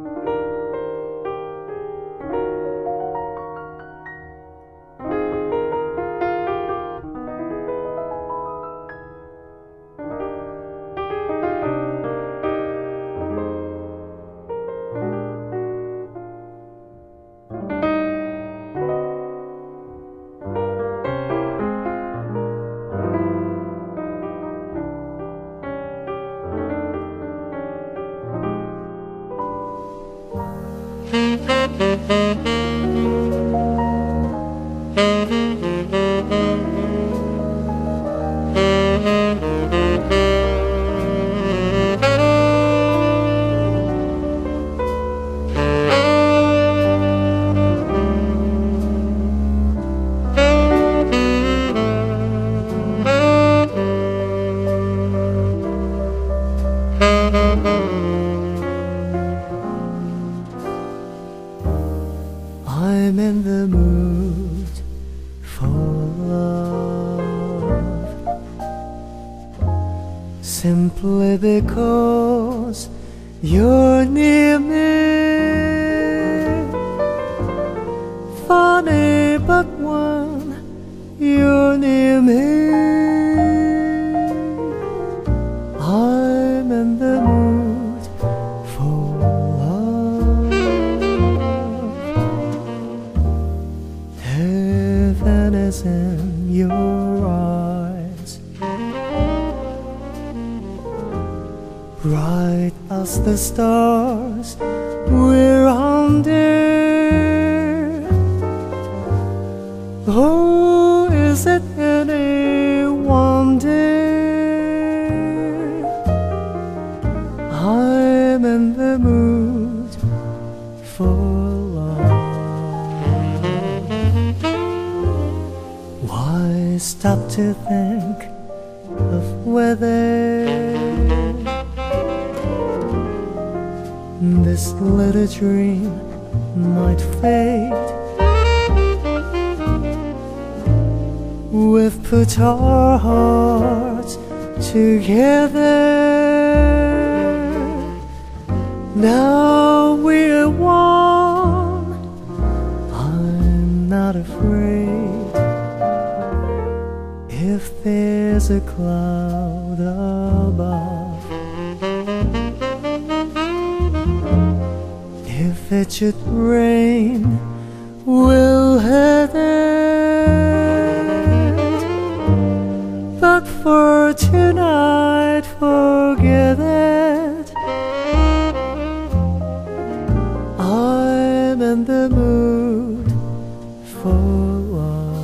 I'm in the mood for love, simply because you're near me. Funny, but when you're near me, I'm in the mood for love. Heaven is in your eyes, bright as the stars we're under. Oh, is it any wonder I'm in the mood for love? Why stop to think of whether this little dream might fade? We've put our hearts together, now we're one. I'm not afraid if there's a cloud above, if it should rain, we'll head it. But for tonight, forget it. I'm in the mood for love.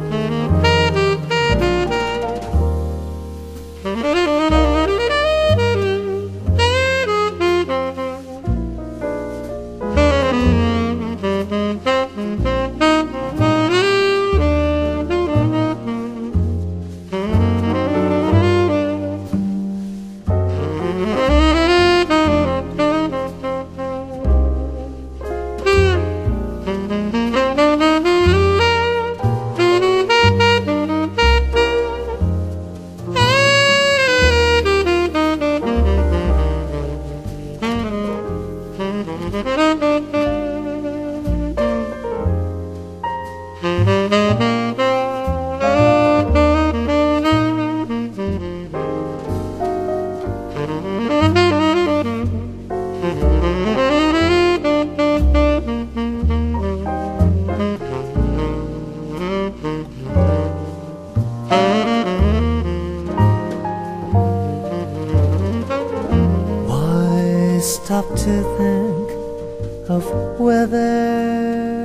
Stop to think of whether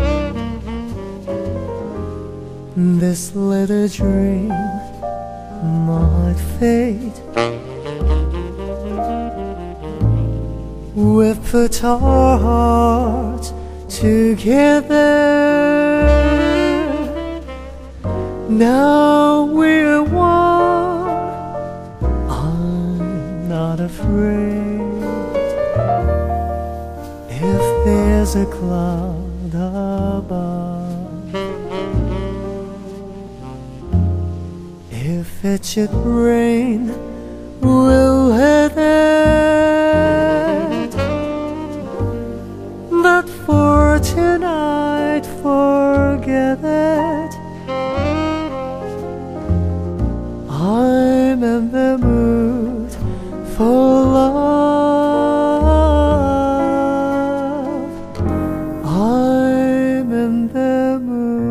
this little dream might fade. We've put our hearts together, now we're one. I'm not afraid if there's a cloud above, if it should rain, we'll head it. the moon.